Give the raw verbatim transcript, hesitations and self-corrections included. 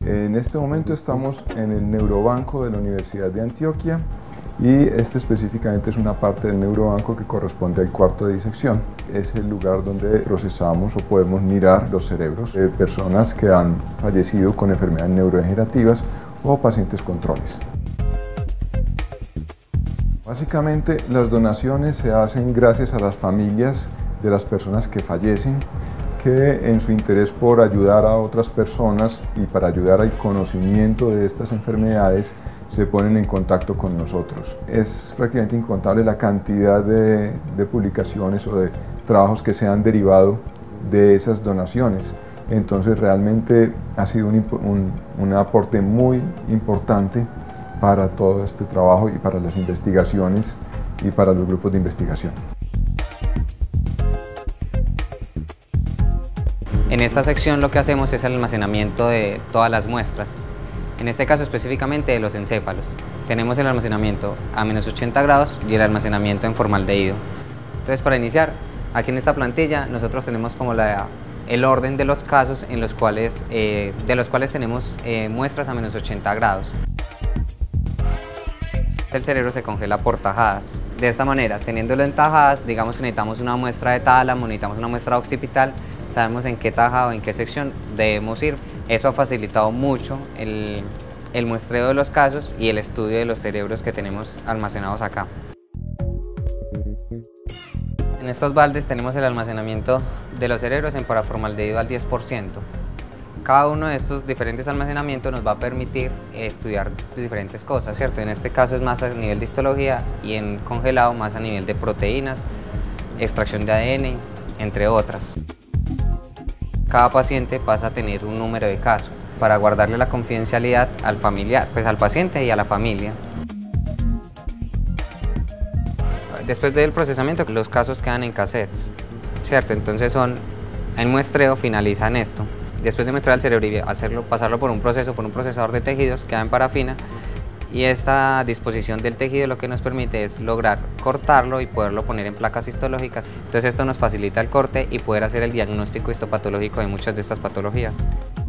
En este momento estamos en el Neurobanco de la Universidad de Antioquia y este específicamente es una parte del neurobanco que corresponde al cuarto de disección. Es el lugar donde procesamos o podemos mirar los cerebros de personas que han fallecido con enfermedades neurodegenerativas o pacientes con TRONES. Básicamente las donaciones se hacen gracias a las familias de las personas que fallecen, que en su interés por ayudar a otras personas y para ayudar al conocimiento de estas enfermedades se ponen en contacto con nosotros. Es prácticamente incontable la cantidad de, de publicaciones o de trabajos que se han derivado de esas donaciones. Entonces realmente ha sido un, un, un aporte muy importante para todo este trabajo y para las investigaciones y para los grupos de investigación. En esta sección lo que hacemos es el almacenamiento de todas las muestras, en este caso específicamente de los encéfalos. Tenemos el almacenamiento a menos ochenta grados y el almacenamiento en formaldehído. Entonces, para iniciar, aquí en esta plantilla nosotros tenemos como la, el orden de los casos en los cuales, eh, de los cuales tenemos eh, muestras a menos ochenta grados. El cerebro se congela por tajadas. De esta manera, teniéndolo en tajadas, digamos que necesitamos una muestra de tálamo, necesitamos una muestra occipital, sabemos en qué tajada o en qué sección debemos ir. Eso ha facilitado mucho el, el muestreo de los casos y el estudio de los cerebros que tenemos almacenados acá. En estos baldes tenemos el almacenamiento de los cerebros en paraformaldehído al diez por ciento. Cada uno de estos diferentes almacenamientos nos va a permitir estudiar diferentes cosas, ¿cierto? En este caso es más a nivel de histología y en congelado más a nivel de proteínas, extracción de A D N, entre otras. Cada paciente pasa a tener un número de caso para guardarle la confidencialidad al familiar, pues al paciente y a la familia. Después del procesamiento, los casos quedan en cassettes, ¿cierto? Entonces son, el muestreo finaliza en esto. Después de muestrar el cerebro y hacerlo, pasarlo por un proceso, por un procesador de tejidos, queda en parafina y esta disposición del tejido lo que nos permite es lograr cortarlo y poderlo poner en placas histológicas. Entonces esto nos facilita el corte y poder hacer el diagnóstico histopatológico de muchas de estas patologías.